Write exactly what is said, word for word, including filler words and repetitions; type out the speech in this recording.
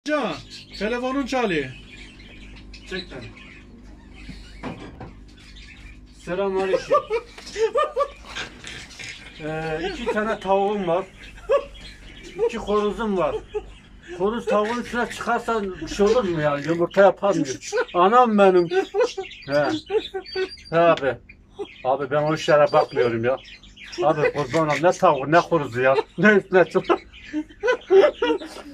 Can, telefonun çalıyor. Çek beni. Selamünaleyküm. ee, iki tane tavuğum var. İki horozum var. Horoz tavuğun üstüne çıkarsan bir şey olur mu ya? Yumurta yapar mı? Anam benim. He. He abi. Abi ben o işlere bakmıyorum ya. Abi kurban olayım, ne tavuğu ne horozu ya. Ne üstüne çıkar.